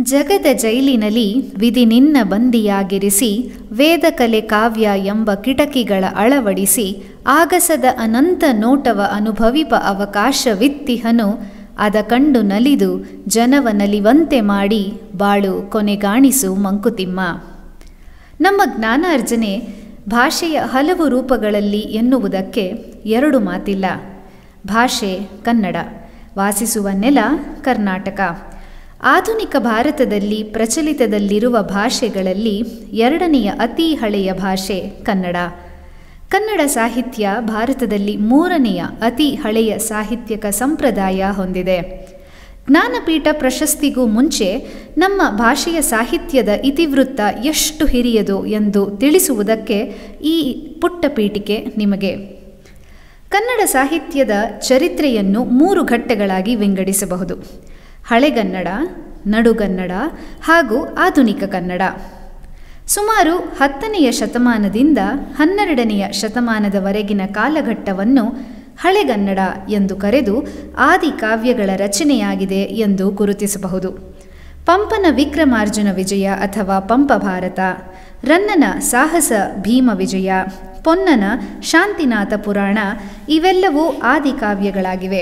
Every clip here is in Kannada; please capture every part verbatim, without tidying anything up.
ಜಗದ ಜೈಲಿನಲ್ಲಿ ವಿಧಿ ನಿನ್ನ ಬಂದಿಯಾಗಿರಿಸಿ ವೇದಕಲೆ ಕಾವ್ಯ ಎಂಬ ಕಿಟಕಿಗಳ ಅಳವಡಿಸಿ ಆಗಸದ ಅನಂತ ನೋಟವ ಅನುಭವಿಪ ಅವಕಾಶವಿತ್ತಿಹನು ಅದ ಕಂಡು ನಲಿದು ಜನವ ನಲಿವಂತೆ ಮಾಡಿ ಬಾಳು ಕೊನೆಗಾಣಿಸು ಮಂಕುತಿಮ್ಮ. ನಮ್ಮ ಜ್ಞಾನಾರ್ಜನೆ ಭಾಷೆಯ ಹಲವು ರೂಪಗಳಲ್ಲಿ ಎನ್ನುವುದಕ್ಕೆ ಎರಡು ಮಾತಿಲ್ಲ. ಭಾಷೆ ಕನ್ನಡ, ವಾಸಿಸುವ ನೆಲ ಕರ್ನಾಟಕ. ಆಧುನಿಕ ಭಾರತದಲ್ಲಿ ಪ್ರಚಲಿತದಲ್ಲಿರುವ ಭಾಷೆಗಳಲ್ಲಿ ಎರಡನೆಯ ಅತಿ ಹಳೆಯ ಭಾಷೆ ಕನ್ನಡ. ಕನ್ನಡ ಸಾಹಿತ್ಯ ಭಾರತದಲ್ಲಿ ಮೂರನೆಯ ಅತಿ ಹಳೆಯ ಸಾಹಿತ್ಯಕ ಸಂಪ್ರದಾಯ ಹೊಂದಿದೆ. ಜ್ಞಾನಪೀಠ ಪ್ರಶಸ್ತಿಗೂ ಮುಂಚೆ ನಮ್ಮ ಭಾಷೆಯ ಸಾಹಿತ್ಯದ ಇತಿವೃತ್ತ ಎಷ್ಟು ಹಿರಿಯದು ಎಂದು ತಿಳಿಸುವುದಕ್ಕೆ ಈ ಪುಟ್ಟ ಪೀಠಿಕೆ ನಿಮಗೆ. ಕನ್ನಡ ಸಾಹಿತ್ಯದ ಚರಿತ್ರೆಯನ್ನು ಮೂರು ಘಟ್ಟಗಳಾಗಿ ವಿಂಗಡಿಸಬಹುದು: ಹಳೆಗನ್ನಡ, ನಡುಗನ್ನಡ ಹಾಗೂ ಆಧುನಿಕ ಕನ್ನಡ. ಸುಮಾರು ಹತ್ತನೆಯ ಶತಮಾನದಿಂದ ಹನ್ನೆರಡನೆಯ ಶತಮಾನದವರೆಗಿನ ಕಾಲಘಟ್ಟವನ್ನು ಹಳೆಗನ್ನಡ ಎಂದು ಕರೆದು ಆದಿ ಕಾವ್ಯಗಳ ರಚನೆಯಾಗಿದೆ ಎಂದು ಗುರುತಿಸಬಹುದು. ಪಂಪನ ವಿಕ್ರಮಾರ್ಜುನ ವಿಜಯ ಅಥವಾ ಪಂಪ ಭಾರತ, ರನ್ನನ ಸಾಹಸ ಭೀಮ ವಿಜಯ, ಪೊನ್ನನ ಶಾಂತಿನಾಥ ಪುರಾಣ ಇವೆಲ್ಲವೂ ಆದಿ ಕಾವ್ಯಗಳಾಗಿವೆ.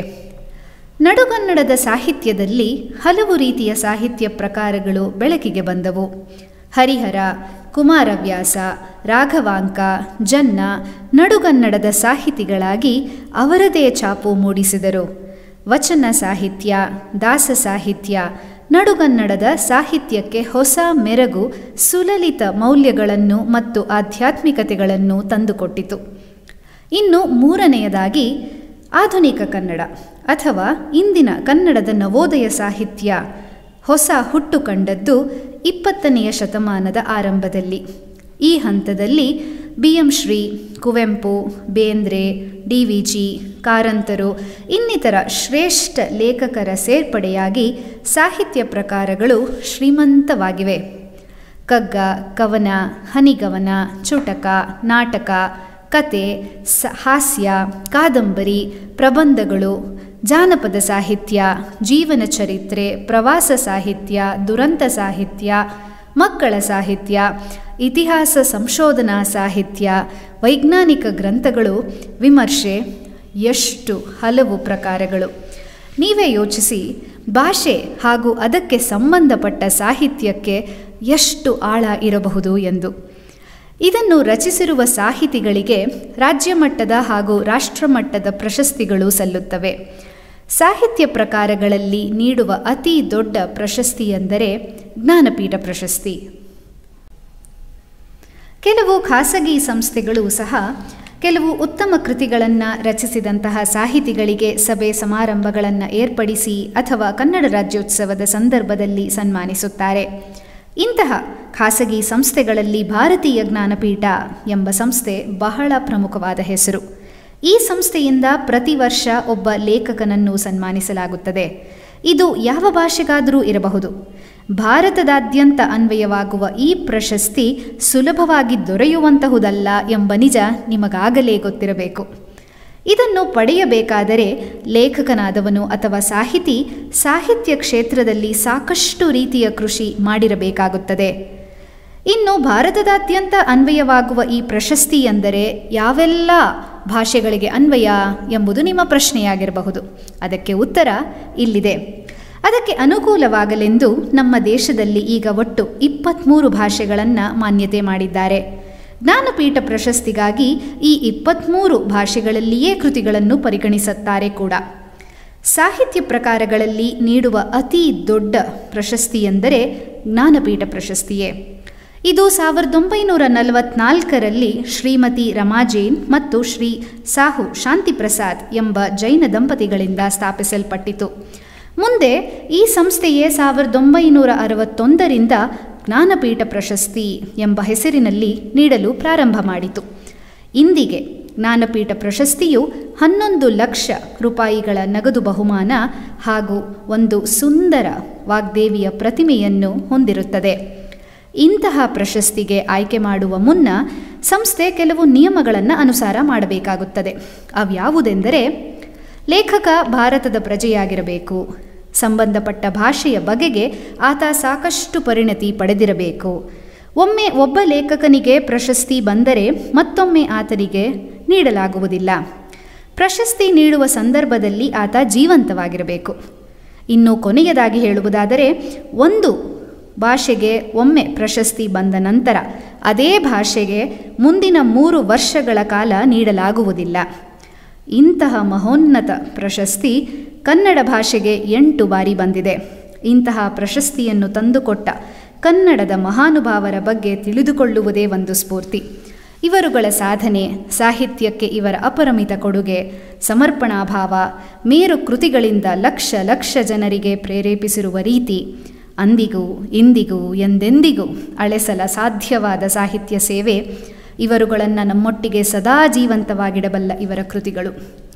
ನಡುಗನ್ನಡದ ಸಾಹಿತ್ಯದಲ್ಲಿ ಹಲವು ರೀತಿಯ ಸಾಹಿತ್ಯ ಪ್ರಕಾರಗಳು ಬೆಳಕಿಗೆ ಬಂದವು. ಹರಿಹರ, ಕುಮಾರವ್ಯಾಸ, ರಾಘವಾಂಕ, ಜನ್ನ ನಡುಗನ್ನಡದ ಸಾಹಿತಿಗಳಾಗಿ ಅವರದೇ ಛಾಪು ಮೂಡಿಸಿದರು. ವಚನ ಸಾಹಿತ್ಯ, ದಾಸ ಸಾಹಿತ್ಯ ನಡುಗನ್ನಡದ ಸಾಹಿತ್ಯಕ್ಕೆ ಹೊಸ ಮೆರಗು, ಸುಲಲಿತ ಮೌಲ್ಯಗಳನ್ನು ಮತ್ತು ಆಧ್ಯಾತ್ಮಿಕತೆಗಳನ್ನು ತಂದುಕೊಟ್ಟಿತು. ಇನ್ನು ಮೂರನೆಯದಾಗಿ ಆಧುನಿಕ ಕನ್ನಡ ಅಥವಾ ಇಂದಿನ ಕನ್ನಡದ ನವೋದಯ ಸಾಹಿತ್ಯ ಹೊಸ ಹುಟ್ಟು ಕಂಡದ್ದು ಇಪ್ಪತ್ತನೆಯ ಶತಮಾನದ ಆರಂಭದಲ್ಲಿ. ಈ ಹಂತದಲ್ಲಿ B M Shri, Kuvempu, Bendre, D V G, ಕಾರಂತರು ಇನ್ನಿತರ ಶ್ರೇಷ್ಠ ಲೇಖಕರ ಸೇರ್ಪಡೆಯಾಗಿ ಸಾಹಿತ್ಯ ಪ್ರಕಾರಗಳು ಶ್ರೀಮಂತವಾಗಿವೆ. ಕಗ್ಗ, ಕವನ, ಹನಿಗವನ, ಚುಟಕ, ನಾಟಕ, ಕತೆ, ಹಾಸ್ಯ, ಕಾದಂಬರಿ, ಪ್ರಬಂಧಗಳು, ಜಾನಪದ ಸಾಹಿತ್ಯ, ಜೀವನ ಚರಿತ್ರೆ, ಪ್ರವಾಸ ಸಾಹಿತ್ಯ, ದುರಂತ ಸಾಹಿತ್ಯ, ಮಕ್ಕಳ ಸಾಹಿತ್ಯ, ಇತಿಹಾಸ ಸಂಶೋಧನಾ ಸಾಹಿತ್ಯ, ವೈಜ್ಞಾನಿಕ ಗ್ರಂಥಗಳು, ವಿಮರ್ಶೆ, ಎಷ್ಟು ಹಲವು ಪ್ರಕಾರಗಳು. ನೀವೇ ಯೋಚಿಸಿ, ಭಾಷೆ ಹಾಗೂ ಅದಕ್ಕೆ ಸಂಬಂಧಪಟ್ಟ ಸಾಹಿತ್ಯಕ್ಕೆ ಎಷ್ಟು ಆಳ ಇರಬಹುದು ಎಂದು. ಇದನ್ನು ರಚಿಸಿರುವ ಸಾಹಿತಿಗಳಿಗೆ ರಾಜ್ಯ ಮಟ್ಟದ ಹಾಗೂ ರಾಷ್ಟ್ರಮಟ್ಟದ ಪ್ರಶಸ್ತಿಗಳು ಸಲ್ಲುತ್ತವೆ. ಸಾಹಿತ್ಯ ಪ್ರಕಾರಗಳಲ್ಲಿ ನೀಡುವ ಅತಿ ದೊಡ್ಡ ಪ್ರಶಸ್ತಿ ಎಂದರೆ ಜ್ಞಾನಪೀಠ ಪ್ರಶಸ್ತಿ. ಕೆಲವು ಖಾಸಗಿ ಸಂಸ್ಥೆಗಳು ಸಹ ಕೆಲವು ಉತ್ತಮ ಕೃತಿಗಳನ್ನು ರಚಿಸಿದಂತಹ ಸಾಹಿತಿಗಳಿಗೆ ಸಭೆ ಸಮಾರಂಭಗಳನ್ನು ಏರ್ಪಡಿಸಿ ಅಥವಾ ಕನ್ನಡ ರಾಜ್ಯೋತ್ಸವದ ಸಂದರ್ಭದಲ್ಲಿ ಸನ್ಮಾನಿಸುತ್ತಾರೆ. ಇಂತಹ ಖಾಸಗಿ ಸಂಸ್ಥೆಗಳಲ್ಲಿ ಭಾರತೀಯ ಜ್ಞಾನಪೀಠ ಎಂಬ ಸಂಸ್ಥೆ ಬಹಳ ಪ್ರಮುಖವಾದ ಹೆಸರು. ಈ ಸಂಸ್ಥೆಯಿಂದ ಪ್ರತಿ ವರ್ಷ ಒಬ್ಬ ಲೇಖಕನನ್ನು ಸನ್ಮಾನಿಸಲಾಗುತ್ತದೆ. ಇದು ಯಾವ ಭಾಷೆಗಾದರೂ ಇರಬಹುದು. ಭಾರತದಾದ್ಯಂತ ಅನ್ವಯವಾಗುವ ಈ ಪ್ರಶಸ್ತಿ ಸುಲಭವಾಗಿ ದೊರೆಯುವಂತಹುದಲ್ಲ ಎಂಬ ನಿಜ ನಿಮಗಾಗಲೇ ಗೊತ್ತಿರಬೇಕು. ಇದನ್ನು ಪಡೆಯಬೇಕಾದರೆ ಲೇಖಕನಾದವನು ಅಥವಾ ಸಾಹಿತಿ ಸಾಹಿತ್ಯ ಕ್ಷೇತ್ರದಲ್ಲಿ ಸಾಕಷ್ಟು ರೀತಿಯ ಕೃಷಿ ಮಾಡಿರಬೇಕಾಗುತ್ತದೆ. ಇನ್ನು ಭಾರತದಾದ್ಯಂತ ಅನ್ವಯವಾಗುವ ಈ ಪ್ರಶಸ್ತಿ ಎಂದರೆ ಯಾವೆಲ್ಲ ಭಾಷೆಗಳಿಗೆ ಅನ್ವಯ ಎಂಬುದು ನಿಮ್ಮ ಪ್ರಶ್ನೆಯಾಗಿರಬಹುದು. ಅದಕ್ಕೆ ಉತ್ತರ ಇಲ್ಲಿದೆ. ಅದಕ್ಕೆ ಅನುಕೂಲವಾಗಲೆಂದು ನಮ್ಮ ದೇಶದಲ್ಲಿ ಈಗ ಒಟ್ಟು ಇಪ್ಪತ್ತ್ಮೂರು ಭಾಷೆಗಳನ್ನು ಮಾನ್ಯತೆ ಮಾಡಿದ್ದಾರೆ. ಜ್ಞಾನಪೀಠ ಪ್ರಶಸ್ತಿಗಾಗಿ ಈ ಇಪ್ಪತ್ತ್ಮೂರು ಭಾಷೆಗಳಲ್ಲಿಯೇ ಕೃತಿಗಳನ್ನು ಪರಿಗಣಿಸುತ್ತಾರೆ ಕೂಡ. ಸಾಹಿತ್ಯ ಪ್ರಕಾರಗಳಲ್ಲಿ ನೀಡುವ ಅತಿ ದೊಡ್ಡ ಪ್ರಶಸ್ತಿ ಎಂದರೆ ಜ್ಞಾನಪೀಠ ಪ್ರಶಸ್ತಿಯೇ. ಇದು ಸಾವಿರದ ಒಂಬೈನೂರ ನಲವತ್ನಾಲ್ಕರಲ್ಲಿ ಶ್ರೀಮತಿ ರಮಾ ಜೈನ್ ಮತ್ತು ಶ್ರೀ ಸಾಹು ಶಾಂತಿಪ್ರಸಾದ್ ಎಂಬ ಜೈನ ದಂಪತಿಗಳಿಂದ ಸ್ಥಾಪಿಸಲ್ಪಟ್ಟಿತು. ಮುಂದೆ ಈ ಸಂಸ್ಥೆಯೇ ಸಾವಿರದ ಒಂಬೈನೂರ ಅರವತ್ತೊಂದರಿಂದ ಜ್ಞಾನಪೀಠ ಪ್ರಶಸ್ತಿ ಎಂಬ ಹೆಸರಿನಲ್ಲಿ ನೀಡಲು ಪ್ರಾರಂಭ ಮಾಡಿತು. ಇಂದಿಗೆ ಜ್ಞಾನಪೀಠ ಪ್ರಶಸ್ತಿಯು ಹನ್ನೊಂದು ಲಕ್ಷ ರೂಪಾಯಿಗಳ ನಗದು ಬಹುಮಾನ ಹಾಗೂ ಒಂದು ಸುಂದರ ವಾಗ್ದೇವಿಯ ಪ್ರತಿಮೆಯನ್ನು ಹೊಂದಿರುತ್ತದೆ. ಇಂತಹ ಪ್ರಶಸ್ತಿಗೆ ಆಯ್ಕೆ ಮಾಡುವ ಮುನ್ನ ಸಂಸ್ಥೆ ಕೆಲವು ನಿಯಮಗಳನ್ನು ಅನುಸಾರ ಮಾಡಬೇಕಾಗುತ್ತದೆ. ಅವ್ಯಾವುದೆಂದರೆ, ಲೇಖಕ ಭಾರತದ ಪ್ರಜೆಯಾಗಿರಬೇಕು, ಸಂಬಂಧಪಟ್ಟ ಭಾಷೆಯ ಬಗೆಗೆ ಆತ ಸಾಕಷ್ಟು ಪರಿಣತಿ ಪಡೆದಿರಬೇಕು. ಒಮ್ಮೆ ಒಬ್ಬ ಲೇಖಕನಿಗೆ ಪ್ರಶಸ್ತಿ ಬಂದರೆ ಮತ್ತೊಮ್ಮೆ ಆತನಿಗೆ ನೀಡಲಾಗುವುದಿಲ್ಲ. ಪ್ರಶಸ್ತಿ ನೀಡುವ ಸಂದರ್ಭದಲ್ಲಿ ಆತ ಜೀವಂತವಾಗಿರಬೇಕು. ಇನ್ನು ಕೊನೆಯದಾಗಿ ಹೇಳುವುದಾದರೆ, ಒಂದು ಭಾಷೆಗೆ ಒಮ್ಮೆ ಪ್ರಶಸ್ತಿ ಬಂದ ನಂತರ ಅದೇ ಭಾಷೆಗೆ ಮುಂದಿನ ಮೂರು ವರ್ಷಗಳ ಕಾಲ ನೀಡಲಾಗುವುದಿಲ್ಲ. ಇಂತಹ ಮಹೋನ್ನತ ಪ್ರಶಸ್ತಿ ಕನ್ನಡ ಭಾಷೆಗೆ ಎಂಟು ಬಾರಿ ಬಂದಿದೆ. ಇಂತಹ ಪ್ರಶಸ್ತಿಯನ್ನು ತಂದುಕೊಟ್ಟ ಕನ್ನಡದ ಮಹಾನುಭಾವರ ಬಗ್ಗೆ ತಿಳಿದುಕೊಳ್ಳುವುದೇ ಒಂದು ಸ್ಫೂರ್ತಿ. ಇವರುಗಳ ಸಾಧನೆ, ಸಾಹಿತ್ಯಕ್ಕೆ ಇವರ ಅಪರಿಮಿತ ಕೊಡುಗೆ, ಸಮರ್ಪಣಾಭಾವ, ಮೇರು ಕೃತಿಗಳಿಂದ ಲಕ್ಷ ಲಕ್ಷ ಜನರಿಗೆ ಪ್ರೇರೇಪಿಸಿರುವ ರೀತಿ, ಅಂದಿಗೂ ಇಂದಿಗೂ ಎಂದೆಂದಿಗೂ ಅಳೆಸಲ ಸಾಧ್ಯವಾದ ಸಾಹಿತ್ಯ ಸೇವೆ, ಇವರುಗಳನ್ನು ನಮ್ಮೊಟ್ಟಿಗೆ ಸದಾ ಜೀವಂತವಾಗಿಡಬಲ್ಲ ಇವರ ಕೃತಿಗಳು.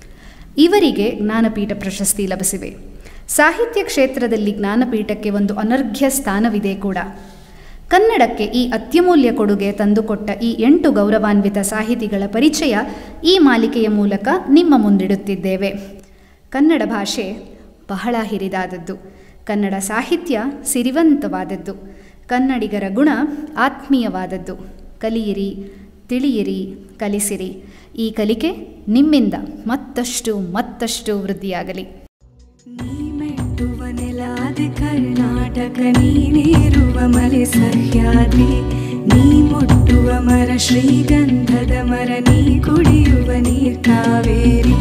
ಇವರಿಗೆ ಜ್ಞಾನಪೀಠ ಪ್ರಶಸ್ತಿ ಲಭಿಸಿವೆ. ಸಾಹಿತ್ಯ ಕ್ಷೇತ್ರದಲ್ಲಿ ಜ್ಞಾನಪೀಠಕ್ಕೆ ಒಂದು ಅನರ್ಘ್ಯ ಸ್ಥಾನವಿದೆ ಕೂಡ. ಕನ್ನಡಕ್ಕೆ ಈ ಅತ್ಯಮೂಲ್ಯ ಕೊಡುಗೆ ತಂದುಕೊಟ್ಟ ಈ ಎಂಟು ಗೌರವಾನ್ವಿತ ಸಾಹಿತಿಗಳ ಪರಿಚಯ ಈ ಮಾಲಿಕೆಯ ಮೂಲಕ ನಿಮ್ಮ ಮುಂದಿಡುತ್ತಿದ್ದೇವೆ. ಕನ್ನಡ ಭಾಷೆ ಬಹಳ ಹಿರಿದಾದದ್ದು. ಕನ್ನಡ ಸಾಹಿತ್ಯ ಸಿರಿವಂತವಾದದ್ದು. ಕನ್ನಡಿಗರ ಗುಣ ಆತ್ಮೀಯವಾದದ್ದು. ಕಲಿಯಿರಿ, ತಿಳಿಯಿರಿ, ಕಲಿಸಿರಿ. ಈ ಕಲಿಕೆ ನಿಮ್ಮಿಂದ ಮತ್ತಷ್ಟು ಮತ್ತಷ್ಟು ವೃದ್ಧಿಯಾಗಲಿ. ನೀ ಮೆಟ್ಟುವ ನೆಲಾದೆ ಕರ್ನಾಟಕ, ನೀನೇರುವ ಮಲೆ ಸಹ್ಯಾದ್ರಿ, ನೀ ಮುಟ್ಟುವ ಮರ ಶ್ರೀಗಂಧದ ಮರ, ನೀ ಕುಡಿಯುವ ನೀರ್ ಕಾವೇರಿ.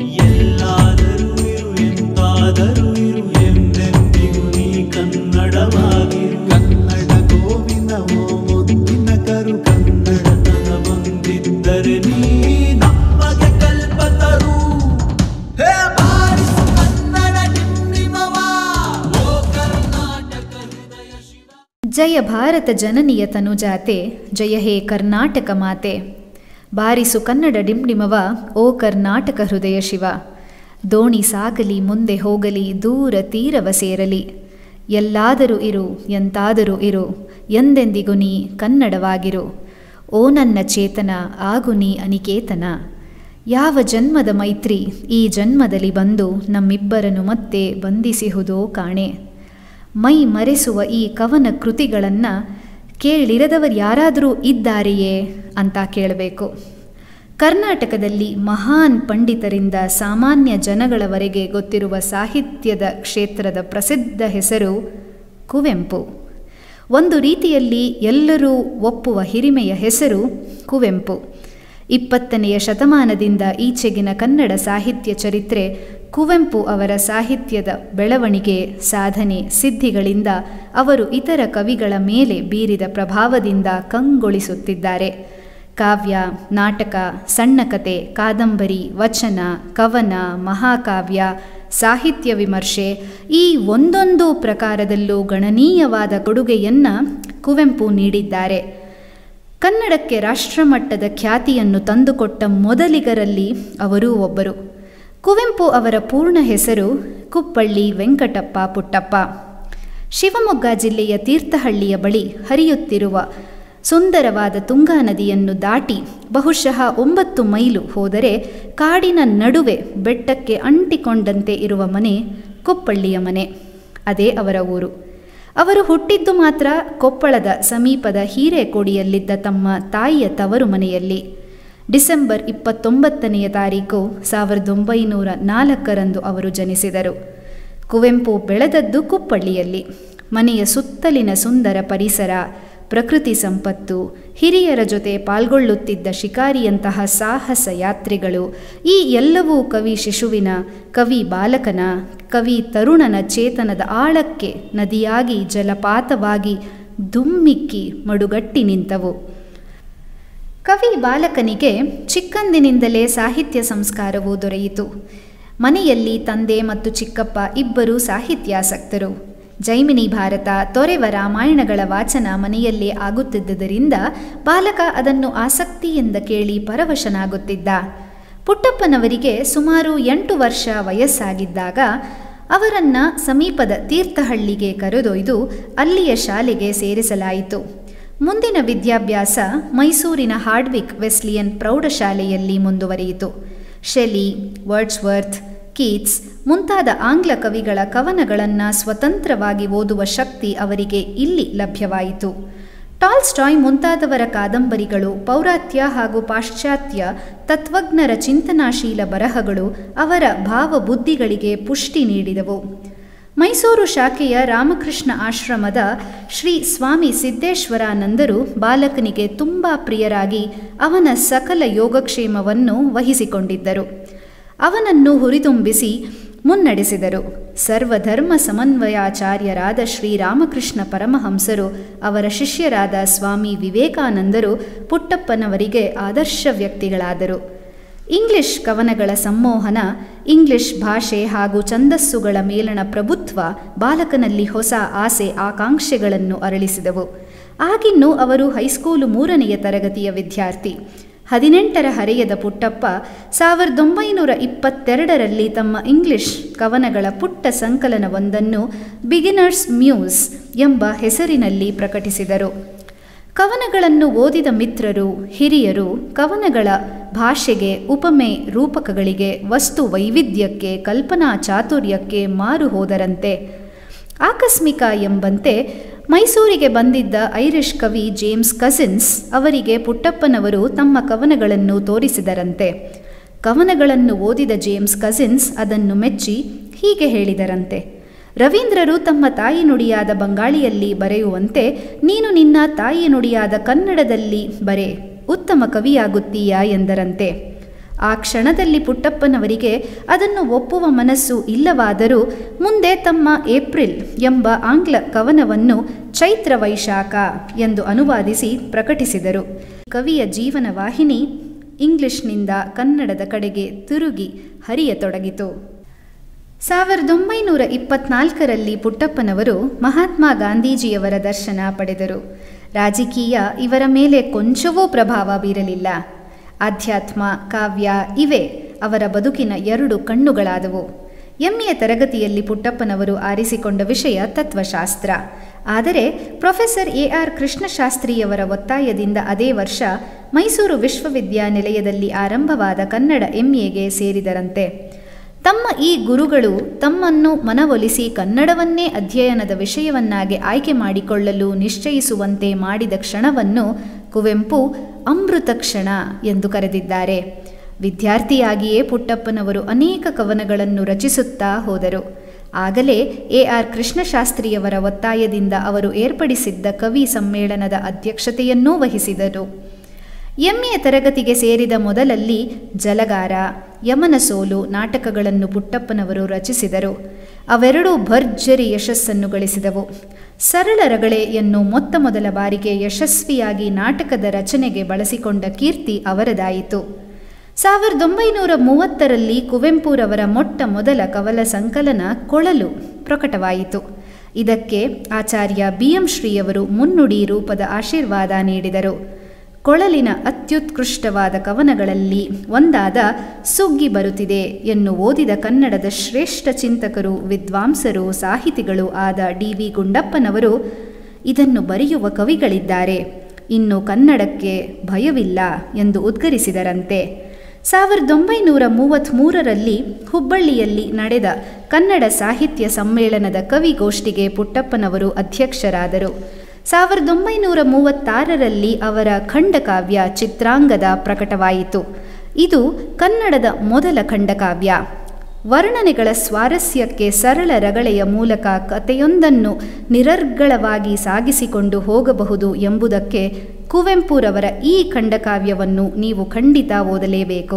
ಎಲ್ಲಾದರೂ ಇರು, ಎಂತಾದರೂ ಇರು, ಎಂದೆಂದಿಗೂ ನೀ ಕನ್ನಡವಾಗಿರು. ಕನ್ನಡ ಗೋವಿನವೋ ಮುದ್ದಿನ ಕರು, ಕನ್ನಡತನ ಬಂದಿದ್ದರೆ ನೀ ನಮಗೆ ಕಲ್ಪತರು. ಹೇ ಬಾರಿಸು ಕನ್ನಡ ಡಿಂಡಿಮವ, ಓ ಕರ್ನಾಟಕ ಹೃದಯ ಶಿವ. ಜಯ ಭಾರತ ಜನನಿಯ ತನುಜಾತೆ, ಜಯ ಹೇ ಕರ್ನಾಟಕ ಮಾತೆ. ಬಾರಿಸು ಕನ್ನಡ ಡಿಂಡಿಮವ, ಓ ಕರ್ನಾಟಕ ಹೃದಯ ಶಿವ. ದೋಣಿ ಸಾಗಲಿ ಮುಂದೆ ಹೋಗಲಿ, ದೂರ ತೀರವ ಸೇರಲಿ. ಎಲ್ಲಾದರೂ ಇರು, ಎಂತಾದರೂ ಇರು, ಎಂದೆಂದಿಗೂ ನೀ ಕನ್ನಡವಾಗಿರು. ಓ ನನ್ನ ಚೇತನ, ಆಗು ನೀ ಅನಿಕೇತನ. ಯಾವ ಜನ್ಮದ ಮೈತ್ರಿ ಈ ಜನ್ಮದಲ್ಲಿ ಬಂದು ನಮ್ಮಿಬ್ಬರನ್ನು ಮತ್ತೆ ಬಂಧಿಸಿಹುದೋ ಕಾಣೆ. ಮೈ ಮರೆಸುವ ಈ ಕವನ ಕೃತಿಗಳನ್ನು ಕೇಳಿರದವರು ಯಾರಾದರೂ ಇದ್ದಾರೆಯೇ ಅಂತ ಕೇಳಬೇಕು. ಕರ್ನಾಟಕದಲ್ಲಿ ಮಹಾನ್ ಪಂಡಿತರಿಂದ ಸಾಮಾನ್ಯ ಜನಗಳವರೆಗೆ ಗೊತ್ತಿರುವ ಸಾಹಿತ್ಯದ ಕ್ಷೇತ್ರದ ಪ್ರಸಿದ್ಧ ಹೆಸರು ಕುವೆಂಪು. ಒಂದು ರೀತಿಯಲ್ಲಿ ಎಲ್ಲರೂ ಒಪ್ಪುವ ಹಿರಿಮೆಯ ಹೆಸರು ಕುವೆಂಪು. ಇಪ್ಪತ್ತನೆಯ ಶತಮಾನದಿಂದ ಈಚೆಗಿನ ಕನ್ನಡ ಸಾಹಿತ್ಯ ಚರಿತ್ರೆ ಕುವೆಂಪು ಅವರ ಸಾಹಿತ್ಯದ ಬೆಳವಣಿಗೆ, ಸಾಧನೆ, ಸಿದ್ಧಿಗಳಿಂದ ಅವರು ಇತರ ಕವಿಗಳ ಮೇಲೆ ಬೀರಿದ ಪ್ರಭಾವದಿಂದ ಕಂಗೊಳಿಸುತ್ತಿದ್ದಾರೆ. ಕಾವ್ಯ, ನಾಟಕ, ಸಣ್ಣ ಕತೆ, ಕಾದಂಬರಿ, ವಚನ, ಕವನ, ಮಹಾಕಾವ್ಯ, ಸಾಹಿತ್ಯ ವಿಮರ್ಶೆ ಈ ಒಂದೊಂದು ಪ್ರಕಾರದಲ್ಲೂ ಗಣನೀಯವಾದ ಕೊಡುಗೆಯನ್ನು ಕುವೆಂಪು ನೀಡಿದ್ದಾರೆ. ಕನ್ನಡಕ್ಕೆ ರಾಷ್ಟ್ರಮಟ್ಟದ ಖ್ಯಾತಿಯನ್ನು ತಂದುಕೊಟ್ಟ ಮೊದಲಿಗರಲ್ಲಿ ಅವರೂ ಒಬ್ಬರು. ಕುವೆಂಪು ಅವರ ಪೂರ್ಣ ಹೆಸರು ಕುಪ್ಪಳ್ಳಿ ವೆಂಕಟಪ್ಪ ಪುಟ್ಟಪ್ಪ. ಶಿವಮೊಗ್ಗ ಜಿಲ್ಲೆಯ ತೀರ್ಥಹಳ್ಳಿಯ ಬಳಿ ಹರಿಯುತ್ತಿರುವ ಸುಂದರವಾದ ತುಂಗಾ ನದಿಯನ್ನು ದಾಟಿ ಬಹುಶಃ ಒಂಬತ್ತು ಮೈಲು ಹೋದರೆ ಕಾಡಿನ ನಡುವೆ ಬೆಟ್ಟಕ್ಕೆ ಅಂಟಿಕೊಂಡಂತೆ ಇರುವ ಮನೆ ಕುಪ್ಪಳ್ಳಿಯ ಮನೆ. ಅದೇ ಅವರ ಊರು. ಅವರು ಹುಟ್ಟಿದ್ದು ಮಾತ್ರ ಕೊಪ್ಪಳದ ಸಮೀಪದ ಹಿರೇಕೊಡಿಯಲ್ಲಿದ್ದ ತಮ್ಮ ತಾಯಿಯ ತವರು ಮನೆಯಲ್ಲಿ. ಡಿಸೆಂಬರ್ ಇಪ್ಪತ್ತೊಂಬತ್ತನೆಯ ತಾರೀಕು ಸಾವಿರದ ಒಂಬೈನೂರ ನಾಲ್ಕರಂದು ಅವರು ಜನಿಸಿದರು. ಕುವೆಂಪು ಬೆಳೆದದ್ದು ಕುಪ್ಪಳ್ಳಿಯಲ್ಲಿ. ಮನೆಯ ಸುತ್ತಲಿನ ಸುಂದರ ಪರಿಸರ, ಪ್ರಕೃತಿ ಸಂಪತ್ತು, ಹಿರಿಯರ ಜೊತೆ ಪಾಲ್ಗೊಳ್ಳುತ್ತಿದ್ದ ಶಿಕಾರಿಯಂತಹ ಸಾಹಸ ಯಾತ್ರೆಗಳು ಈ ಎಲ್ಲವೂ ಕವಿ ಶಿಶುವಿನ, ಕವಿ ಬಾಲಕನ, ಕವಿ ತರುಣನ ಚೇತನದ ಆಳಕ್ಕೆ ನದಿಯಾಗಿ ಜಲಪಾತವಾಗಿ ಧುಮ್ಮಿಕ್ಕಿ ಮಡುಗಟ್ಟಿ ನಿಂತವು. ಕವಿ ಬಾಲಕನಿಗೆ ಚಿಕ್ಕಂದಿನಿಂದಲೇ ಸಾಹಿತ್ಯ ಸಂಸ್ಕಾರವು ದೊರೆಯಿತು. ಮನೆಯಲ್ಲಿ ತಂದೆ ಮತ್ತು ಚಿಕ್ಕಪ್ಪ ಇಬ್ಬರೂ ಸಾಹಿತ್ಯಾಸಕ್ತರು. ಜೈಮಿನಿ ಭಾರತ, ತೊರೆವ ರಾಮಾಯಣಗಳ ವಾಚನ ಮನೆಯಲ್ಲೇ ಆಗುತ್ತಿದ್ದುದರಿಂದ ಬಾಲಕ ಅದನ್ನು ಆಸಕ್ತಿಯಿಂದ ಕೇಳಿ ಪರವಶನಾಗುತ್ತಿದ್ದ. ಪುಟ್ಟಪ್ಪನವರಿಗೆ ಸುಮಾರು ಎಂಟು ವರ್ಷ ವಯಸ್ಸಾಗಿದ್ದಾಗ ಅವರನ್ನು ಸಮೀಪದ ತೀರ್ಥಹಳ್ಳಿಗೆ ಕರೆದೊಯ್ದು ಅಲ್ಲಿಯ ಶಾಲೆಗೆ ಸೇರಿಸಲಾಯಿತು. ಮುಂದಿನ ವಿದ್ಯಾಭ್ಯಾಸ ಮೈಸೂರಿನ ಹಾರ್ಡ್ವಿಕ್ ವೆಸ್ಲಿಯನ್ ಪ್ರೌಢಶಾಲೆಯಲ್ಲಿ ಮುಂದುವರಿಯಿತು. ಶೆಲಿ, ವರ್ಡ್ಸ್ವರ್ತ್, ಕೀಟ್ಸ್ ಮುಂತಾದ ಆಂಗ್ಲ ಕವಿಗಳ ಕವನಗಳನ್ನು ಸ್ವತಂತ್ರವಾಗಿ ಓದುವ ಶಕ್ತಿ ಅವರಿಗೆ ಇಲ್ಲಿ ಲಭ್ಯವಾಯಿತು. ಟಾಲ್ಸ್ಟಾಯ್ ಮುಂತಾದವರ ಕಾದಂಬರಿಗಳು, ಪೌರಾತ್ಯ ಹಾಗೂ ಪಾಶ್ಚಾತ್ಯ ತತ್ವಜ್ಞರ ಚಿಂತನಾಶೀಲ ಬರಹಗಳು ಅವರ ಭಾವಬುದ್ಧಿಗಳಿಗೆ ಪುಷ್ಟಿ ನೀಡಿದವು. ಮೈಸೂರು ಶಾಖೆಯ ರಾಮಕೃಷ್ಣ ಆಶ್ರಮದ ಶ್ರೀ ಸ್ವಾಮಿ ಸಿದ್ದೇಶ್ವರಾನಂದರು ಬಾಲಕನಿಗೆ ತುಂಬ ಪ್ರಿಯರಾಗಿ ಅವನ ಸಕಲ ಯೋಗಕ್ಷೇಮವನ್ನು ವಹಿಸಿಕೊಂಡಿದ್ದರು. ಅವನನ್ನು ಹುರಿದುಂಬಿಸಿ ಮುನ್ನಡೆಸಿದರು. ಸರ್ವಧರ್ಮ ಸಮನ್ವಯಾಚಾರ್ಯರಾದ ಶ್ರೀರಾಮಕೃಷ್ಣ ಪರಮಹಂಸರು, ಅವರ ಶಿಷ್ಯರಾದ ಸ್ವಾಮಿ ವಿವೇಕಾನಂದರು ಪುಟ್ಟಪ್ಪನವರಿಗೆ ಆದರ್ಶ ವ್ಯಕ್ತಿಗಳಾದರು. ಇಂಗ್ಲಿಷ್ ಕವನಗಳ ಸಂಮೋಹನ, ಇಂಗ್ಲಿಷ್ ಭಾಷೆ ಹಾಗೂ ಛಂದಸ್ಸುಗಳ ಮೇಲಣ ಪ್ರಭುತ್ವ ಬಾಲಕನಲ್ಲಿ ಹೊಸ ಆಸೆ ಆಕಾಂಕ್ಷೆಗಳನ್ನು ಅರಳಿಸಿದವು. ಆಗಿನ್ನೂ ಅವರು ಹೈಸ್ಕೂಲು ಮೂರನೆಯ ತರಗತಿಯ ವಿದ್ಯಾರ್ಥಿ. ಹದಿನೆಂಟರ ಹರೆಯದ ಪುಟ್ಟಪ್ಪ ಸಾವಿರದ ಒಂಬೈನೂರ ಇಪ್ಪತ್ತೆರಡರಲ್ಲಿ ತಮ್ಮ ಇಂಗ್ಲಿಷ್ ಕವನಗಳ ಪುಟ್ಟ ಸಂಕಲನವೊಂದನ್ನು ಬಿಗಿನರ್ಸ್ ಮ್ಯೂಸ್ ಎಂಬ ಹೆಸರಿನಲ್ಲಿ ಪ್ರಕಟಿಸಿದರು. ಕವನಗಳನ್ನು ಓದಿದ ಮಿತ್ರರು, ಹಿರಿಯರು ಕವನಗಳ ಭಾಷೆಗೆ, ಉಪಮೆ ರೂಪಕಗಳಿಗೆ, ವಸ್ತು ವೈವಿಧ್ಯಕ್ಕೆ, ಕಲ್ಪನಾ ಚಾತುರ್ಯಕ್ಕೆ ಮಾರು ಹೋದರಂತೆ. ಆಕಸ್ಮಿಕ ಎಂಬಂತೆ ಮೈಸೂರಿಗೆ ಬಂದಿದ್ದ ಐರಿಷ್ ಕವಿ ಜೇಮ್ಸ್ ಕಸಿನ್ಸ್ ಅವರಿಗೆ ಪುಟ್ಟಪ್ಪನವರು ತಮ್ಮ ಕವನಗಳನ್ನು ತೋರಿಸಿದರಂತೆ. ಕವನಗಳನ್ನು ಓದಿದ ಜೇಮ್ಸ್ ಕಸಿನ್ಸ್ ಅದನ್ನು ಮೆಚ್ಚಿ ಹೀಗೆ ಹೇಳಿದರಂತೆ: ರವೀಂದ್ರರು ತಮ್ಮ ತಾಯಿ ನುಡಿಯಾದ ಬಂಗಾಳಿಯಲ್ಲಿ ಬರೆಯುವಂತೆ ನೀನು ನಿನ್ನ ತಾಯಿ ನುಡಿಯಾದ ಕನ್ನಡದಲ್ಲಿ ಬರೆ, ಉತ್ತಮ ಕವಿಯಾಗುತ್ತೀಯಾ ಎಂದರಂತೆ. ಆ ಕ್ಷಣದಲ್ಲಿ ಪುಟ್ಟಪ್ಪನವರಿಗೆ ಅದನ್ನು ಒಪ್ಪುವ ಮನಸ್ಸು ಇಲ್ಲವಾದರೂ ಮುಂದೆ ತಮ್ಮ ಏಪ್ರಿಲ್ ಎಂಬ ಆಂಗ್ಲ ಕವನವನ್ನು ಚೈತ್ರ ವೈಶಾಖ ಎಂದು ಅನುವಾದಿಸಿ ಪ್ರಕಟಿಸಿದರು. ಕವಿಯ ಜೀವನ ವಾಹಿನಿ ಇಂಗ್ಲಿಷ್ನಿಂದ ಕನ್ನಡದ ಕಡೆಗೆ ತಿರುಗಿ ಹರಿಯತೊಡಗಿತು. ಸಾವಿರದ ಒಂಬೈನೂರ ಇಪ್ಪತ್ನಾಲ್ಕರಲ್ಲಿ ಪುಟ್ಟಪ್ಪನವರು ಮಹಾತ್ಮ ಗಾಂಧೀಜಿಯವರ ದರ್ಶನ ಪಡೆದರು. ರಾಜಕೀಯ ಇವರ ಮೇಲೆ ಕೊಂಚವೂ ಪ್ರಭಾವ ಬೀರಲಿಲ್ಲ. ಆಧ್ಯಾತ್ಮ, ಕಾವ್ಯ ಇವೇ ಅವರ ಬದುಕಿನ ಎರಡು ಕಣ್ಣುಗಳಾದವು. ಎಮ್ಮೆಯ ತರಗತಿಯಲ್ಲಿ ಪುಟ್ಟಪ್ಪನವರು ಆರಿಸಿಕೊಂಡ ವಿಷಯ ತತ್ವಶಾಸ್ತ್ರ. ಆದರೆ ಪ್ರೊಫೆಸರ್ ಎ ಆರ್ ಕೃಷ್ಣಶಾಸ್ತ್ರಿಯವರ ಒತ್ತಾಯದಿಂದ ಅದೇ ವರ್ಷ ಮೈಸೂರು ವಿಶ್ವವಿದ್ಯಾನಿಲಯದಲ್ಲಿ ಆರಂಭವಾದ ಕನ್ನಡ ಎಮ್ಎಗೆ ಸೇರಿದರಂತೆ. ತಮ್ಮ ಈ ಗುರುಗಳು ತಮ್ಮನ್ನು ಮನವೊಲಿಸಿ ಕನ್ನಡವನ್ನೇ ಅಧ್ಯಯನದ ವಿಷಯವನ್ನಾಗಿ ಆಯ್ಕೆ ಮಾಡಿಕೊಳ್ಳಲು ನಿಶ್ಚಯಿಸುವಂತೆ ಮಾಡಿದ ಕ್ಷಣವನ್ನು ಕುವೆಂಪು ಅಮೃತ ಕ್ಷಣ ಎಂದು ಕರೆದಿದ್ದಾರೆ. ವಿದ್ಯಾರ್ಥಿಯಾಗಿಯೇ ಪುಟ್ಟಪ್ಪನವರು ಅನೇಕ ಕವನಗಳನ್ನು ರಚಿಸುತ್ತಾ ಹೋದರು. ಆಗಲೇ ಎ ಆರ್ ಕೃಷ್ಣಶಾಸ್ತ್ರಿಯವರ ಒತ್ತಾಯದಿಂದ ಅವರು ಏರ್ಪಡಿಸಿದ್ದ ಕವಿ ಸಮ್ಮೇಳನದ ಅಧ್ಯಕ್ಷತೆಯನ್ನೂ ವಹಿಸಿದರು. ಎಮ್ಮೆಯ ತರಗತಿಗೆ ಸೇರಿದ ಮೊದಲಲ್ಲಿ ಜಲಗಾರ, ಯಮನ ಸೋಲು ನಾಟಕಗಳನ್ನು ಪುಟ್ಟಪ್ಪನವರು ರಚಿಸಿದರು. ಅವೆರಡೂ ಭರ್ಜರಿ ಯಶಸ್ಸನ್ನು ಗಳಿಸಿದವು. ಸರಳ ರಗಳೆಯನ್ನು ಮೊತ್ತ ಮೊದಲ ಬಾರಿಗೆ ಯಶಸ್ವಿಯಾಗಿ ನಾಟಕದ ರಚನೆಗೆ ಬಳಸಿಕೊಂಡ ಕೀರ್ತಿ ಅವರದಾಯಿತು. ಸಾವಿರದ ಒಂಬೈನೂರ ಮೂವತ್ತರಲ್ಲಿ ಕುವೆಂಪುರವರ ಮೊಟ್ಟ ಮೊದಲ ಕವನ ಸಂಕಲನ ಕೊಳಲು ಪ್ರಕಟವಾಯಿತು. ಇದಕ್ಕೆ ಆಚಾರ್ಯ ಬಿ ಎಂ ಶ್ರೀಯವರು ಮುನ್ನುಡಿ ರೂಪದ ಆಶೀರ್ವಾದ ನೀಡಿದರು. ಕೊಳಲಿನ ಅತ್ಯುತ್ಕೃಷ್ಟವಾದ ಕವನಗಳಲ್ಲಿ ಒಂದಾದ ಸುಗ್ಗಿ ಬರುತ್ತಿದೆ ಯನ್ನು ಓದಿದ ಕನ್ನಡದ ಶ್ರೇಷ್ಠ ಚಿಂತಕರು, ವಿದ್ವಾಂಸರು, ಸಾಹಿತಿಗಳು ಆದ ಡಿ ವಿ ಗುಂಡಪ್ಪನವರು ಇದನ್ನು ಬರೆಯುವ ಕವಿಗಳಿದ್ದಾರೆ, ಇನ್ನು ಕನ್ನಡಕ್ಕೆ ಭಯವಿಲ್ಲ ಎಂದು ಉದ್ಗರಿಸಿದರಂತೆ. ಸಾವಿರದ ಒಂಬೈನೂರ ಮೂವತ್ತ್ಮೂರರಲ್ಲಿ ಹುಬ್ಬಳ್ಳಿಯಲ್ಲಿ ನಡೆದ ಕನ್ನಡ ಸಾಹಿತ್ಯ ಸಮ್ಮೇಳನದ ಕವಿಗೋಷ್ಠಿಗೆ ಪುಟ್ಟಪ್ಪನವರು ಅಧ್ಯಕ್ಷರಾದರು. ಸಾವಿರದ ಒಂಬೈನೂರ ಮೂವತ್ತಾರರಲ್ಲಿ ಅವರ ಖಂಡಕಾವ್ಯ ಚಿತ್ರಾಂಗದ ಪ್ರಕಟವಾಯಿತು. ಇದು ಕನ್ನಡದ ಮೊದಲ ಖಂಡಕಾವ್ಯ. ವರ್ಣನೆಗಳ ಸ್ವಾರಸ್ಯಕ್ಕೆ ಸರಳ ರಗಳೆಯ ಮೂಲಕ ಕಥೆಯೊಂದನ್ನು ನಿರರ್ಗಳವಾಗಿ ಸಾಗಿಸಿಕೊಂಡು ಹೋಗಬಹುದು ಎಂಬುದಕ್ಕೆ ಕುವೆಂಪುರವರ ಈ ಖಂಡಕಾವ್ಯವನ್ನು ನೀವು ಖಂಡಿತ ಓದಲೇಬೇಕು.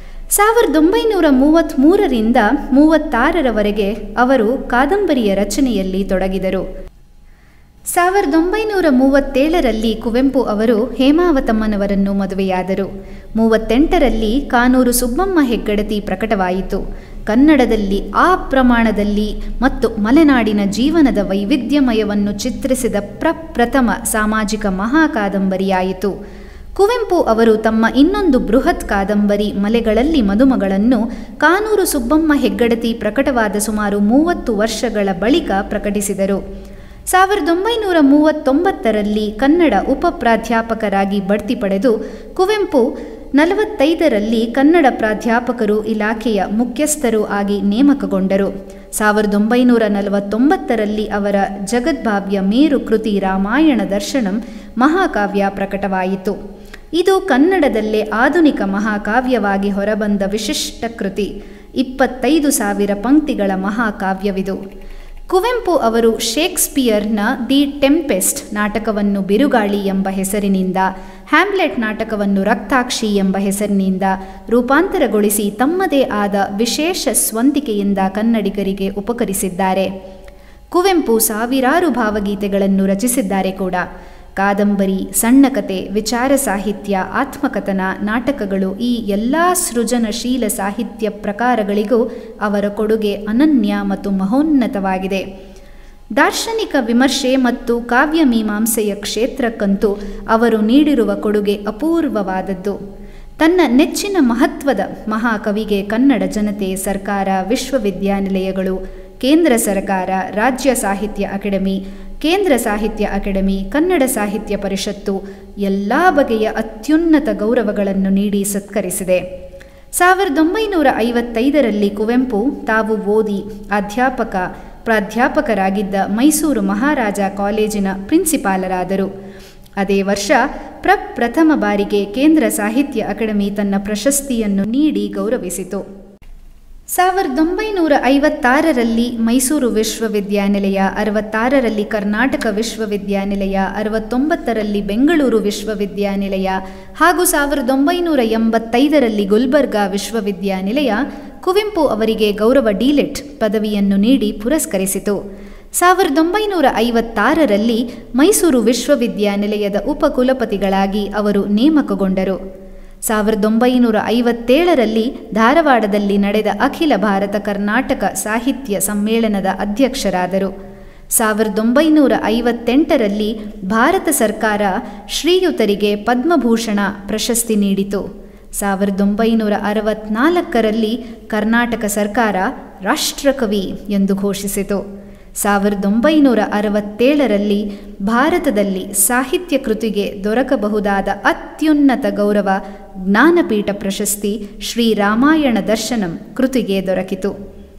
ಸಾವಿರದ ಒಂಬೈನೂರ ಮೂವತ್ತ್ಮೂರರಿಂದ ಮೂವತ್ತಾರರವರೆಗೆ ಅವರು ಕಾದಂಬರಿಯ ರಚನೆಯಲ್ಲಿ ತೊಡಗಿದರು. ಸಾವಿರದ ಒಂಬೈನೂರ ಮೂವತ್ತೇಳರಲ್ಲಿ ಕುವೆಂಪು ಅವರು ಹೇಮಾವತಮ್ಮನವರನ್ನು ಮದುವೆಯಾದರು. ಮೂವತ್ತೆಂಟರಲ್ಲಿ ಕಾನೂರು ಸುಬ್ಬಮ್ಮ ಹೆಗ್ಗಡತಿ ಪ್ರಕಟವಾಯಿತು. ಕನ್ನಡದಲ್ಲಿ ಆ ಪ್ರಮಾಣದಲ್ಲಿ ಮತ್ತು ಮಲೆನಾಡಿನ ಜೀವನದ ವೈವಿಧ್ಯಮಯವನ್ನು ಚಿತ್ರಿಸಿದ ಪ್ರಪ್ರಥಮ ಸಾಮಾಜಿಕ ಮಹಾಕಾದಂಬರಿಯಾಯಿತು. ಕುವೆಂಪು ಅವರು ತಮ್ಮ ಇನ್ನೊಂದು ಬೃಹತ್ ಕಾದಂಬರಿ ಮಲೆಗಳಲ್ಲಿ ಮದುಮಗಳನ್ನು ಕಾನೂರು ಸುಬ್ಬಮ್ಮ ಹೆಗ್ಗಡತಿ ಪ್ರಕಟವಾದ ಸುಮಾರು ಮೂವತ್ತು ವರ್ಷಗಳ ಬಳಿಕ ಪ್ರಕಟಿಸಿದರು. ಸಾವಿರದ ಒಂಬೈನೂರ ಮೂವತ್ತೊಂಬತ್ತರಲ್ಲಿ ಕನ್ನಡ ಉಪ ಪ್ರಾಧ್ಯಾಪಕರಾಗಿ ಬಡ್ತಿ ಪಡೆದು ಕುವೆಂಪು ನಲವತ್ತೈದರಲ್ಲಿ ಕನ್ನಡ ಪ್ರಾಧ್ಯಾಪಕರು ಇಲಾಖೆಯ ಮುಖ್ಯಸ್ಥರು ಆಗಿ ನೇಮಕಗೊಂಡರು. ಸಾವಿರದ ಒಂಬೈನೂರ ನಲವತ್ತೊಂಬತ್ತರಲ್ಲಿ ಅವರ ಜಗದ್ಭಾವ್ಯ ಮೇರು ಕೃತಿ ರಾಮಾಯಣ ದರ್ಶನಂ ಮಹಾಕಾವ್ಯ ಪ್ರಕಟವಾಯಿತು. ಇದು ಕನ್ನಡದಲ್ಲೇ ಆಧುನಿಕ ಮಹಾಕಾವ್ಯವಾಗಿ ಹೊರಬಂದ ವಿಶಿಷ್ಟ ಕೃತಿ. ಇಪ್ಪತ್ತೈದು ಸಾವಿರ ಪಂಕ್ತಿಗಳ ಮಹಾಕಾವ್ಯವಿದು. ಕುವೆಂಪು ಅವರು ಶೇಕ್ಸ್ಪಿಯರ್ನ ದಿ ಟೆಂಪೆಸ್ಟ್ ನಾಟಕವನ್ನು ಬಿರುಗಾಳಿ ಎಂಬ ಹೆಸರಿನಿಂದ, ಹ್ಯಾಮ್ಲೆಟ್ ನಾಟಕವನ್ನು ರಕ್ತಾಕ್ಷಿ ಎಂಬ ಹೆಸರಿನಿಂದ ರೂಪಾಂತರಗೊಳಿಸಿ ತಮ್ಮದೇ ಆದ ವಿಶೇಷ ಸ್ವಂತಿಕೆಯಿಂದ ಕನ್ನಡಿಗರಿಗೆ ಉಪಕರಿಸಿದ್ದಾರೆ. ಕುವೆಂಪು ಸಾವಿರಾರು ಭಾವಗೀತೆಗಳನ್ನು ರಚಿಸಿದ್ದಾರೆ ಕೂಡ. ಕಾದಂಬರಿ, ಸಣ್ಣ ಕತೆ, ವಿಚಾರ ಸಾಹಿತ್ಯ, ಆತ್ಮಕಥನ, ನಾಟಕಗಳು ಈ ಎಲ್ಲ ಸೃಜನಶೀಲ ಸಾಹಿತ್ಯ ಪ್ರಕಾರಗಳಿಗೂ ಅವರ ಕೊಡುಗೆ ಅನನ್ಯ ಮತ್ತು ಮಹೋನ್ನತವಾಗಿದೆ. ದಾರ್ಶನಿಕ ವಿಮರ್ಶೆ ಮತ್ತು ಕಾವ್ಯಮೀಮಾಂಸೆಯ ಕ್ಷೇತ್ರಕ್ಕಂತೂ ಅವರು ನೀಡಿರುವ ಕೊಡುಗೆ ಅಪೂರ್ವವಾದದ್ದು. ತನ್ನ ನೆಚ್ಚಿನ ಮಹತ್ವದ ಮಹಾಕವಿಗೆ ಕನ್ನಡ ಜನತೆ, ಸರ್ಕಾರ, ವಿಶ್ವವಿದ್ಯಾನಿಲಯಗಳು, ಕೇಂದ್ರ ಸರ್ಕಾರ, ರಾಜ್ಯ ಸಾಹಿತ್ಯ ಅಕಾಡೆಮಿ, ಕೇಂದ್ರ ಸಾಹಿತ್ಯ ಅಕಾಡೆಮಿ, ಕನ್ನಡ ಸಾಹಿತ್ಯ ಪರಿಷತ್ತು ಎಲ್ಲ ಬಗೆಯ ಅತ್ಯುನ್ನತ ಗೌರವಗಳನ್ನು ನೀಡಿ ಸತ್ಕರಿಸಿದೆ. ಸಾವಿರದ ಒಂಬೈನೂರ ಐವತ್ತೈದರಲ್ಲಿ ಕುವೆಂಪು ತಾವು ಓದಿ ಅಧ್ಯಾಪಕ ಪ್ರಾಧ್ಯಾಪಕರಾಗಿದ್ದ ಮೈಸೂರು ಮಹಾರಾಜ ಕಾಲೇಜಿನ ಪ್ರಿನ್ಸಿಪಾಲರಾದರು. ಅದೇ ವರ್ಷ ಪ್ರಪ್ರಥಮ ಬಾರಿಗೆ ಕೇಂದ್ರ ಸಾಹಿತ್ಯ ಅಕಾಡೆಮಿ ತನ್ನ ಪ್ರಶಸ್ತಿಯನ್ನು ನೀಡಿ ಗೌರವಿಸಿತು. ಸಾವಿರದ ಒಂಬೈನೂರ ಐವತ್ತಾರರಲ್ಲಿ ಮೈಸೂರು ವಿಶ್ವವಿದ್ಯಾನಿಲಯ, ಅರವತ್ತಾರರಲ್ಲಿ ಕರ್ನಾಟಕ ವಿಶ್ವವಿದ್ಯಾನಿಲಯ, ಅರವತ್ತೊಂಬತ್ತರಲ್ಲಿ ಬೆಂಗಳೂರು ವಿಶ್ವವಿದ್ಯಾನಿಲಯ ಹಾಗೂ ಸಾವಿರದ ಒಂಬೈನೂರ ಎಂಬತ್ತೈದರಲ್ಲಿ ಗುಲ್ಬರ್ಗಾ ವಿಶ್ವವಿದ್ಯಾನಿಲಯ ಕುವೆಂಪು ಅವರಿಗೆ ಗೌರವ ಡಿಲಿಟ್ ಪದವಿಯನ್ನು ನೀಡಿ ಪುರಸ್ಕರಿಸಿತು. ಸಾವಿರದ ಒಂಬೈನೂರ ಐವತ್ತಾರರಲ್ಲಿ ಮೈಸೂರು ವಿಶ್ವವಿದ್ಯಾನಿಲಯದ ಉಪಕುಲಪತಿಗಳಾಗಿ ಅವರು ನೇಮಕಗೊಂಡರು. ಸಾವಿರದ ಒಂಬೈನೂರ ಐವತ್ತೇಳರಲ್ಲಿ ಧಾರವಾಡದಲ್ಲಿ ನಡೆದ ಅಖಿಲ ಭಾರತ ಕರ್ನಾಟಕ ಸಾಹಿತ್ಯ ಸಮ್ಮೇಳನದ ಅಧ್ಯಕ್ಷರಾದರು. ಸಾವಿರದ ಒಂಬೈನೂರ ಐವತ್ತೆಂಟರಲ್ಲಿ ಭಾರತ ಸರ್ಕಾರ ಶ್ರೀಯುತರಿಗೆ ಪದ್ಮಭೂಷಣ ಪ್ರಶಸ್ತಿ ನೀಡಿತು. ಸಾವಿರದ ಒಂಬೈನೂರ ಅರವತ್ನಾಲ್ಕರಲ್ಲಿ ಕರ್ನಾಟಕ ಸರ್ಕಾರ ರಾಷ್ಟ್ರಕವಿ ಎಂದು ಘೋಷಿಸಿತು. ಸಾವಿರದ ಒಂಬೈನೂರ ಅರವತ್ತೇಳರಲ್ಲಿ ಭಾರತದಲ್ಲಿ ಸಾಹಿತ್ಯ ಕೃತಿಗೆ ದೊರಕಬಹುದಾದ ಅತ್ಯುನ್ನತ ಗೌರವ ಜ್ಞಾನಪೀಠ ಪ್ರಶಸ್ತಿ ಶ್ರೀ ರಾಮಾಯಣ ದರ್ಶನಂ ಕೃತಿಗೆ ದೊರಕಿತು.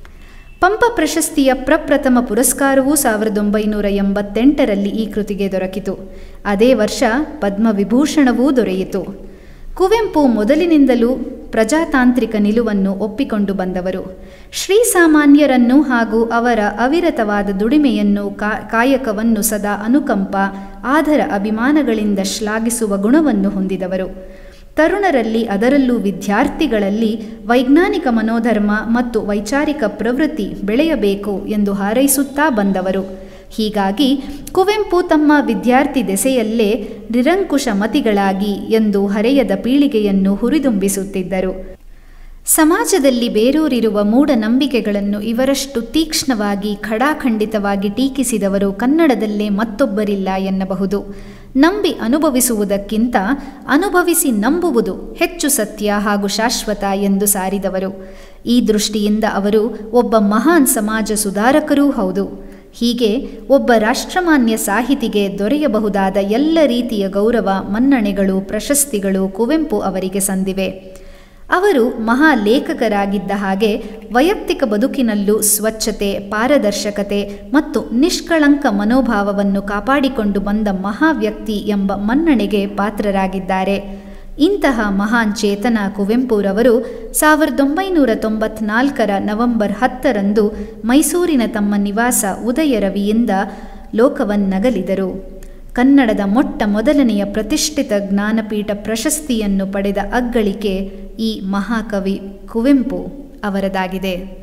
ಪಂಪ ಪ್ರಶಸ್ತಿಯ ಪ್ರಪ್ರಥಮ ಪುರಸ್ಕಾರವೂ ಸಾವಿರದ ಒಂಬೈನೂರ ಎಂಬತ್ತೆಂಟರಲ್ಲಿ ಈ ಕೃತಿಗೆ ದೊರಕಿತು. ಅದೇ ವರ್ಷ ಪದ್ಮವಿಭೂಷಣವೂ ದೊರೆಯಿತು. ಕುವೆಂಪು ಮೊದಲಿನಿಂದಲೂ ಪ್ರಜಾತಾಂತ್ರಿಕ ನಿಲುವನ್ನು ಒಪ್ಪಿಕೊಂಡು ಬಂದವರು. ಶ್ರೀಸಾಮಾನ್ಯರನ್ನು ಹಾಗೂ ಅವರ ಅವಿರತವಾದ ದುಡಿಮೆಯನ್ನು, ಕಾಯಕವನ್ನು ಸದಾ ಅನುಕಂಪ, ಆದರ ಅಭಿಮಾನಗಳಿಂದ ಶ್ಲಾಘಿಸುವ ಗುಣವನ್ನು ಹೊಂದಿದವರು. ತರುಣರಲ್ಲಿ, ಅದರಲ್ಲೂ ವಿದ್ಯಾರ್ಥಿಗಳಲ್ಲಿ ವೈಜ್ಞಾನಿಕ ಮನೋಧರ್ಮ ಮತ್ತು ವೈಚಾರಿಕ ಪ್ರವೃತ್ತಿ ಬೆಳೆಯಬೇಕು ಎಂದು ಹಾರೈಸುತ್ತಾ ಬಂದವರು. ಹೀಗಾಗಿ ಕುವೆಂಪು ತಮ್ಮ ವಿದ್ಯಾರ್ಥಿ ದೆಸೆಯಲ್ಲೇ ನಿರಂಕುಶ ಮತಿಗಳಾಗಿ ಎಂದು ಹರೆಯದ ಪೀಳಿಗೆಯನ್ನು ಹುರಿದುಂಬಿಸುತ್ತಿದ್ದರು. ಸಮಾಜದಲ್ಲಿ ಬೇರೂರಿರುವ ಮೂಢನಂಬಿಕೆಗಳನ್ನು ಇವರಷ್ಟು ತೀಕ್ಷ್ಣವಾಗಿ, ಖಡಾಖಂಡಿತವಾಗಿ ಟೀಕಿಸಿದವರು ಕನ್ನಡದಲ್ಲೇ ಮತ್ತೊಬ್ಬರಿಲ್ಲ ಎನ್ನಬಹುದು. ನಂಬಿ ಅನುಭವಿಸುವುದಕ್ಕಿಂತ ಅನುಭವಿಸಿ ನಂಬುವುದು ಹೆಚ್ಚು ಸತ್ಯ ಹಾಗೂ ಶಾಶ್ವತ ಎಂದು ಸಾರಿದವರು. ಈ ದೃಷ್ಟಿಯಿಂದ ಅವರು ಒಬ್ಬ ಮಹಾನ್ ಸಮಾಜ ಸುಧಾರಕರೂ ಹೌದು. ಹೀಗೆ ಒಬ್ಬ ರಾಷ್ಟ್ರಮಾನ್ಯ ಸಾಹಿತಿಗೆ ದೊರೆಯಬಹುದಾದ ಎಲ್ಲ ರೀತಿಯ ಗೌರವ, ಮನ್ನಣೆಗಳು, ಪ್ರಶಸ್ತಿಗಳು ಕುವೆಂಪು ಅವರಿಗೆ ಸಂದಿವೆ. ಅವರು ಮಹಾ ಲೇಖಕರಾಗಿದ್ದ ಹಾಗೆ ವೈಯಕ್ತಿಕ ಬದುಕಿನಲ್ಲೂ ಸ್ವಚ್ಛತೆ, ಪಾರದರ್ಶಕತೆ ಮತ್ತು ನಿಷ್ಕಳಂಕ ಮನೋಭಾವವನ್ನು ಕಾಪಾಡಿಕೊಂಡು ಬಂದ ಮಹಾವ್ಯಕ್ತಿ ಎಂಬ ಮನ್ನಣೆಗೆ ಪಾತ್ರರಾಗಿದ್ದಾರೆ. ಇಂತಹ ಮಹಾನ್ ಚೇತನ ಕುವೆಂಪುರವರು ಸಾವಿರದ ಒಂಬೈನೂರ ತೊಂಬತ್ನಾಲ್ಕರ ನವೆಂಬರ್ ಹತ್ತರಂದು ಮೈಸೂರಿನ ತಮ್ಮ ನಿವಾಸ ಉದಯರವಿಯಿಂದ ಲೋಕವನ್ನಗಲಿದರು. ಕನ್ನಡದ ಮೊಟ್ಟ ಮೊದಲನೆಯ ಪ್ರತಿಷ್ಠಿತ ಜ್ಞಾನಪೀಠ ಪ್ರಶಸ್ತಿಯನ್ನು ಪಡೆದ ಅಗ್ಗಳಿಕೆ ಈ ಮಹಾಕವಿ ಕುವೆಂಪು ಅವರದಾಗಿದೆ.